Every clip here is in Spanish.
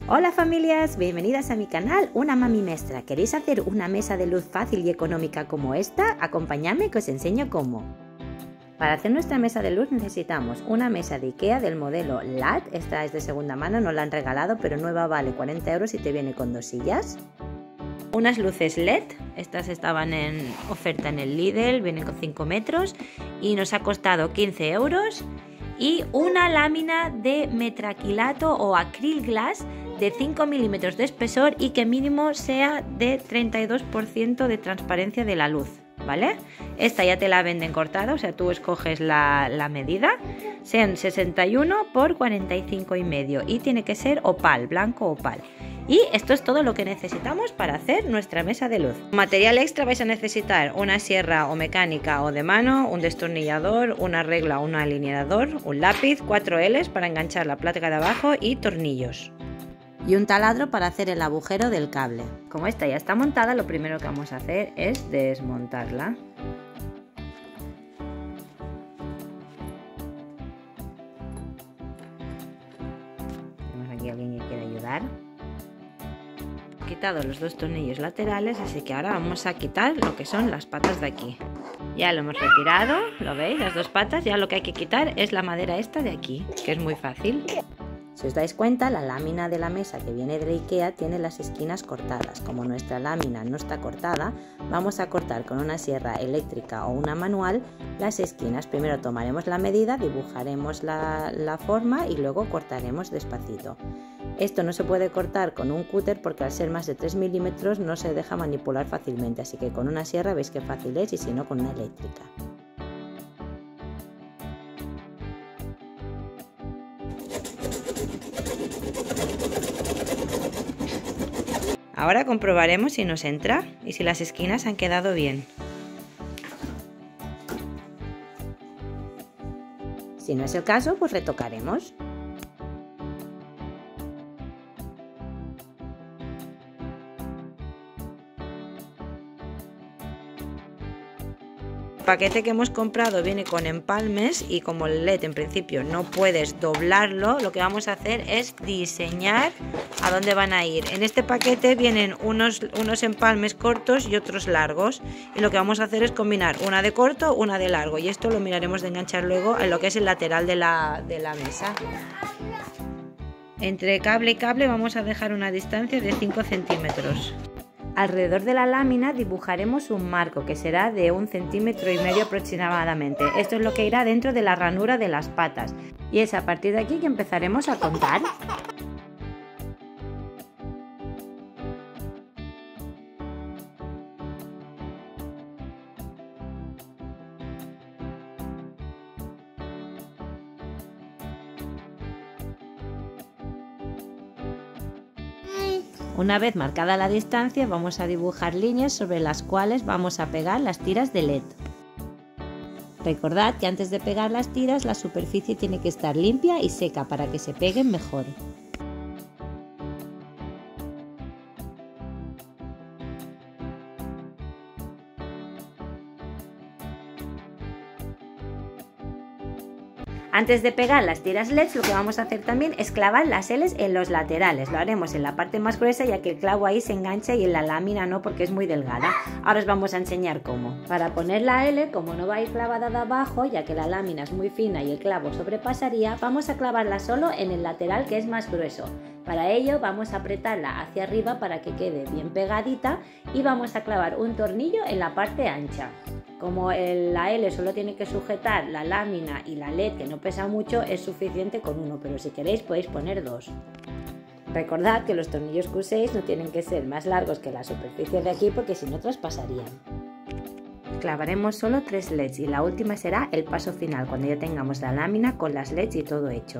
Hola familias, bienvenidas a mi canal Una Mami Mestra. ¿Queréis hacer una mesa de luz fácil y económica como esta? Acompañadme que os enseño cómo. Para hacer nuestra mesa de luz necesitamos una mesa de Ikea del modelo LAT. Esta es de segunda mano, no la han regalado, pero nueva vale 40 € y te viene con 2 sillas. Unas luces LED, estas estaban en oferta en el Lidl, vienen con 5 metros y nos ha costado 15 €. Y una lámina de metraquilato o acryl glass de 5 milímetros de espesor y que mínimo sea de 32% de transparencia de la luz, ¿vale? Esta ya te la venden cortada, o sea, tú escoges la medida, sean 61 por 45,5 y tiene que ser opal, blanco opal. Y esto es todo lo que necesitamos para hacer nuestra mesa de luz. Material extra vais a necesitar una sierra o mecánica o de mano, un destornillador, una regla o un alineador, un lápiz, 4 L's para enganchar la placa de abajo y tornillos. Y un taladro para hacer el agujero del cable. Como esta ya está montada, lo primero que vamos a hacer es desmontarla. Tenemos aquí a alguien que quiere ayudar. He quitado los 2 tornillos laterales, así que ahora vamos a quitar lo que son las patas de aquí. Ya lo hemos retirado, ¿lo veis? Las 2 patas, ya lo que hay que quitar es la madera esta de aquí, que es muy fácil. Si os dais cuenta, la lámina de la mesa que viene de Ikea tiene las esquinas cortadas. Como nuestra lámina no está cortada, vamos a cortar con una sierra eléctrica o una manual las esquinas. Primero tomaremos la medida, dibujaremos la forma y luego cortaremos despacito. Esto no se puede cortar con un cúter porque al ser más de 3 milímetros no se deja manipular fácilmente, así que con una sierra veis qué fácil es y si no con una eléctrica. Ahora comprobaremos si nos entra y si las esquinas han quedado bien. Si no es el caso, pues retocaremos. El paquete que hemos comprado viene con empalmes y como el LED en principio no puedes doblarlo, lo que vamos a hacer es diseñar a dónde van a ir. En este paquete vienen unos empalmes cortos y otros largos y lo que vamos a hacer es combinar una de corto, una de largo y esto lo miraremos de enganchar luego en lo que es el lateral de la mesa. Entre cable y cable vamos a dejar una distancia de 5 centímetros. Alrededor de la lámina dibujaremos un marco que será de 1,5 centímetros aproximadamente. Esto es lo que irá dentro de la ranura de las patas y es a partir de aquí que empezaremos a contar. Una vez marcada la distancia vamos a dibujar líneas sobre las cuales vamos a pegar las tiras de LED. Recordad que antes de pegar las tiras la superficie tiene que estar limpia y seca para que se peguen mejor. Antes de pegar las tiras LED, lo que vamos a hacer también es clavar las L's en los laterales. Lo haremos en la parte más gruesa ya que el clavo ahí se engancha y en la lámina no porque es muy delgada. Ahora os vamos a enseñar cómo. Para poner la L, como no va a ir clavada de abajo, ya que la lámina es muy fina y el clavo sobrepasaría, vamos a clavarla solo en el lateral que es más grueso. Para ello vamos a apretarla hacia arriba para que quede bien pegadita y vamos a clavar un tornillo en la parte ancha. Como la L solo tiene que sujetar la lámina y la LED que no pesa mucho, es suficiente con uno, pero si queréis podéis poner 2. Recordad que los tornillos que uséis no tienen que ser más largos que la superficie de aquí porque si no traspasarían. Clavaremos solo 3 LEDs y la última será el paso final cuando ya tengamos la lámina con las LEDs y todo hecho.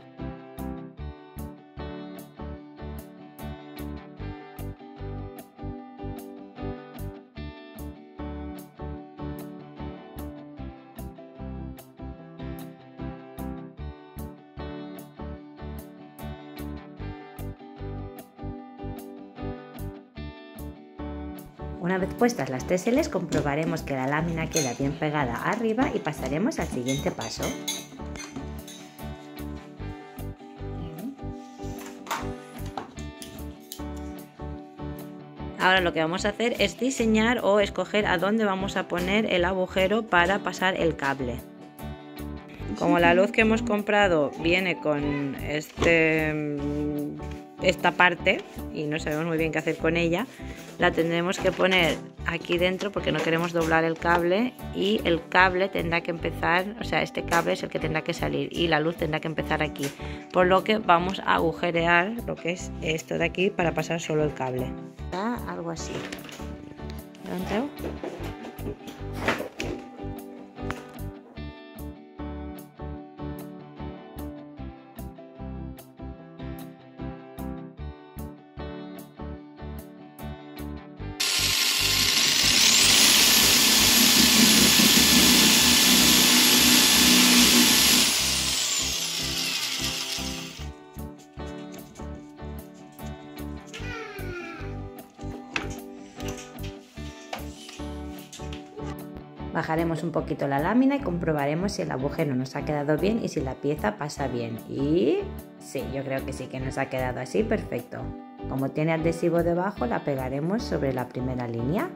Una vez puestas las 3 L's comprobaremos que la lámina queda bien pegada arriba y pasaremos al siguiente paso. Ahora lo que vamos a hacer es diseñar o escoger a dónde vamos a poner el agujero para pasar el cable. Como la luz que hemos comprado viene con esta parte y no sabemos muy bien qué hacer con ella, la tendremos que poner aquí dentro porque no queremos doblar el cable, y el cable tendrá que empezar, o sea, este cable es el que tendrá que salir y la luz tendrá que empezar aquí, por lo que vamos a agujerear lo que es esto de aquí para pasar solo el cable. Algo así. ¿Lo entrego? Bajaremos un poquito la lámina y comprobaremos si el agujero nos ha quedado bien y si la pieza pasa bien. Y sí, yo creo que sí que nos ha quedado así, perfecto. Como tiene adhesivo debajo, la pegaremos sobre la primera línea.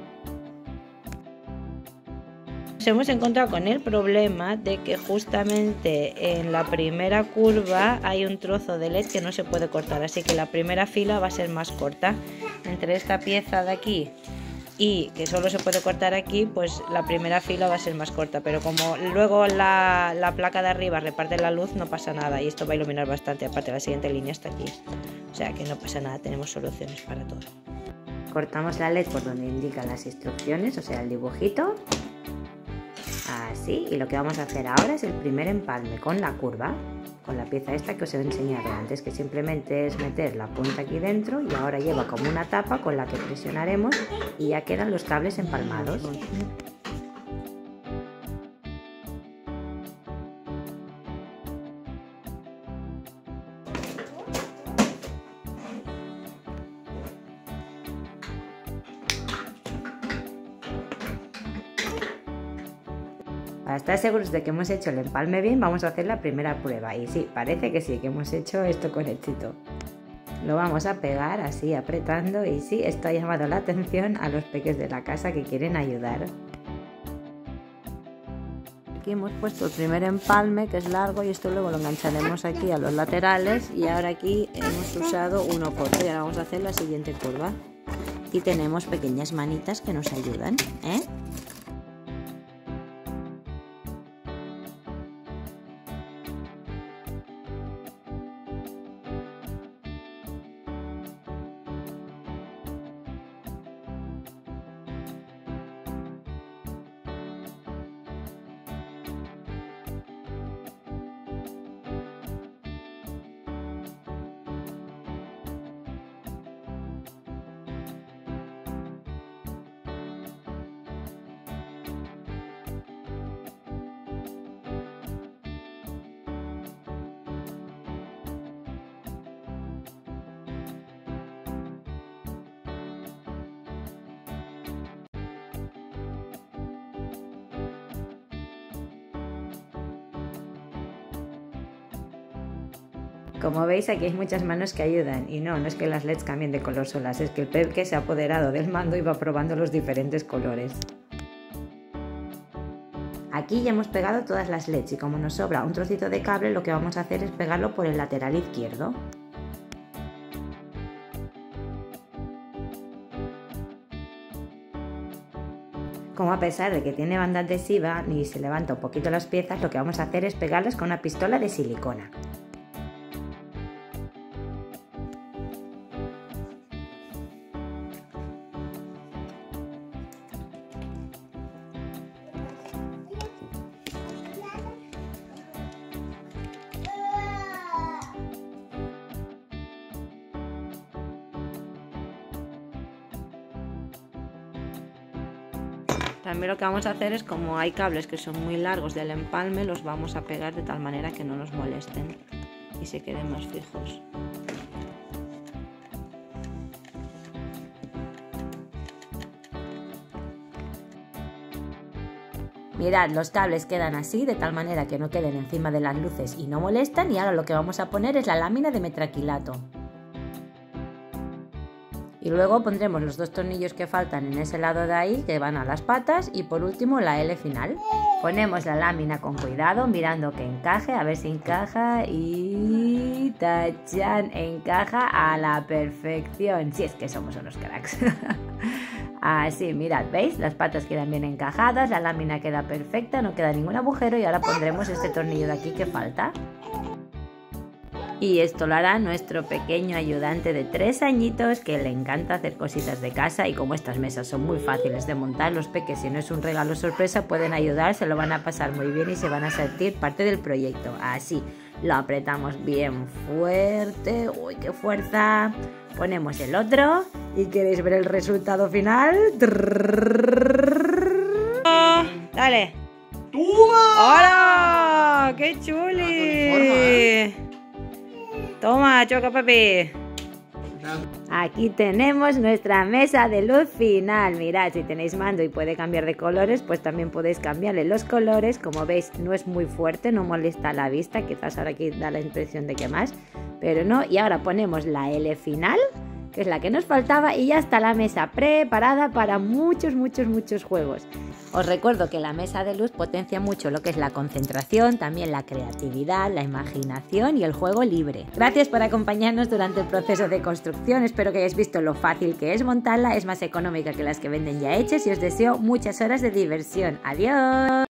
Nos hemos encontrado con el problema de que justamente en la primera curva hay un trozo de LED que no se puede cortar, así que la primera fila va a ser más corta. Entre esta pieza de aquí y que solo se puede cortar aquí, pues la primera fila va a ser más corta, pero como luego la placa de arriba reparte la luz, no pasa nada y esto va a iluminar bastante. Aparte, la siguiente línea está aquí, o sea que no pasa nada, tenemos soluciones para todo. Cortamos la LED por donde indican las instrucciones, o sea, el dibujito, así, y lo que vamos a hacer ahora es el primer empalme con la curva, con la pieza esta que os he enseñado antes, que simplemente es meter la punta aquí dentro y ahora lleva como una tapa con la que presionaremos y ya quedan los cables empalmados. Para estar seguros de que hemos hecho el empalme bien, vamos a hacer la primera prueba. Y sí, parece que sí, que hemos hecho esto con éxito. Lo vamos a pegar así apretando y sí, esto ha llamado la atención a los peques de la casa que quieren ayudar. Aquí hemos puesto el primer empalme, que es largo, y esto luego lo engancharemos aquí a los laterales, y ahora aquí hemos usado uno corto y ahora vamos a hacer la siguiente curva. Aquí tenemos pequeñas manitas que nos ayudan, ¿eh? Como veis, aquí hay muchas manos que ayudan y no es que las LEDs cambien de color solas, es que el peque se ha apoderado del mando y va probando los diferentes colores. Aquí ya hemos pegado todas las LEDs y como nos sobra un trocito de cable, lo que vamos a hacer es pegarlo por el lateral izquierdo. Como a pesar de que tiene banda adhesiva y se levanta un poquito las piezas, lo que vamos a hacer es pegarlas con una pistola de silicona. También lo que vamos a hacer es, como hay cables que son muy largos del empalme, los vamos a pegar de tal manera que no nos molesten y se queden más fijos. Mirad, los cables quedan así, de tal manera que no queden encima de las luces y no molestan, y ahora lo que vamos a poner es la lámina de metraquilato. Y luego pondremos los 2 tornillos que faltan en ese lado de ahí, que van a las patas, y por último la L final. Ponemos la lámina con cuidado, mirando que encaje, a ver si encaja y... ¡tachán! Encaja a la perfección. Si es que somos unos cracks. Así, mirad, ¿veis? Las patas quedan bien encajadas, la lámina queda perfecta, no queda ningún agujero y ahora pondremos este tornillo de aquí que falta. Y esto lo hará nuestro pequeño ayudante de 3 añitos que le encanta hacer cositas de casa, y como estas mesas son muy fáciles de montar, los peques, si no es un regalo sorpresa, pueden ayudar, se lo van a pasar muy bien y se van a sentir parte del proyecto. Así, lo apretamos bien fuerte. ¡Uy, qué fuerza! Ponemos el otro y ¿queréis ver el resultado final? ¡Dale! ¡Toma! ¡Hola! ¡Qué chuli! Toma, choca, papi. Aquí tenemos nuestra mesa de luz final. Mirad, si tenéis mando y puede cambiar de colores, pues también podéis cambiarle los colores. Como veis, no es muy fuerte, no molesta la vista. Quizás ahora aquí da la impresión de que más, pero no. Y ahora ponemos la L final, que es la que nos faltaba, y ya está la mesa preparada para muchos juegos. Os recuerdo que la mesa de luz potencia mucho lo que es la concentración, también la creatividad, la imaginación y el juego libre. Gracias por acompañarnos durante el proceso de construcción, espero que hayáis visto lo fácil que es montarla, es más económica que las que venden ya hechas y os deseo muchas horas de diversión. ¡Adiós!